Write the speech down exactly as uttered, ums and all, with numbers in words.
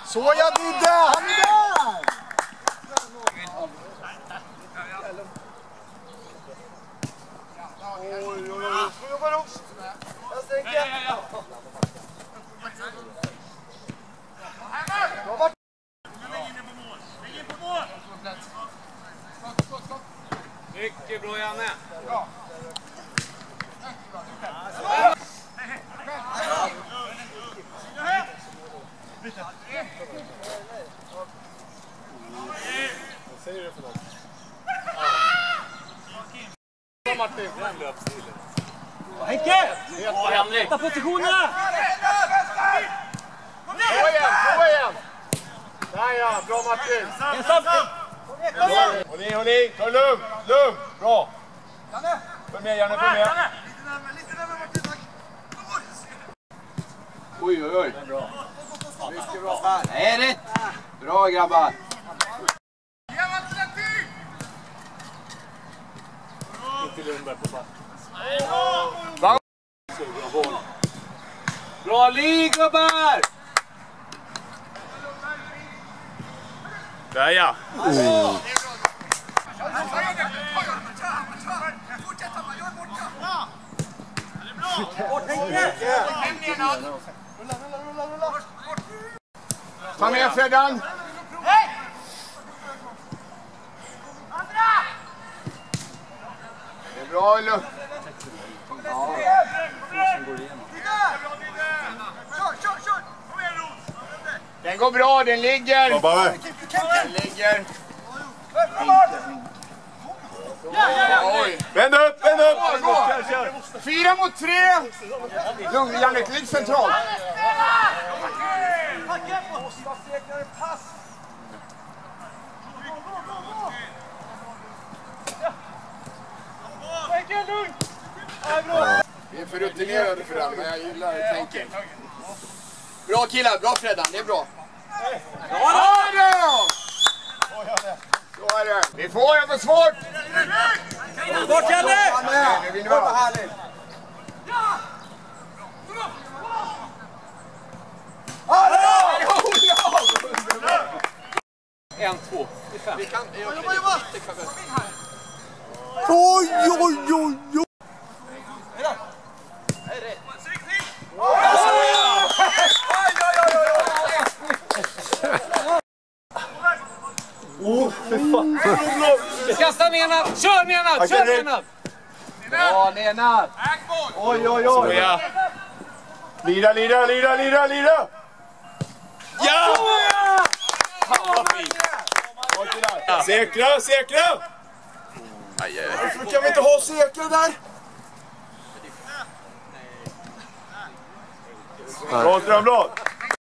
Så jag Didde, han är där! Oj, oj, oj. Får jobba Ros. Jag stänker. Jobba. Mycket bra, Janne. Ja. Vad säger du för något? Martin, den löpstilen. Henke! Ta positionerna! Gå igen, gå igen! Där ja, bra Martin! Ensam! Håll i, håll i, ta lugnt, lugnt, bra! Följ med Janne, följ med! Oj, oj, oj. Mycket bra här. Det är rätt. Bra grabbar. Inte Lundberg på back. Bra ligg gubbar! Där ja! Oh. Ta med Freddan! Det är bra Ullu! Den går bra, den ligger! Den ligger! Oj. Vänd upp, vänd upp! Fyra mot tre! Lugn, Janne, ligg centralt! Vi är för rutinerade för den, men jag gillar tänken. Bra killar, bra Freddan, det är bra. Ja, då! Så är det. Vi får, jag får svårt! Bort Janne! Nu vinner vi. Vad härligt! En, två, fem. Vi kan... Oj, oj, oj, oj! Åh, fy fan! Kasta Nenad! Kör Nenad! Kör Nenad! Bra Nenad! Oj, oj, oj! Lira, lira, lira, lira, lira! Ja! Säkra, säkra! Varför kan vi inte ha säkra där? Bra, Strömblad!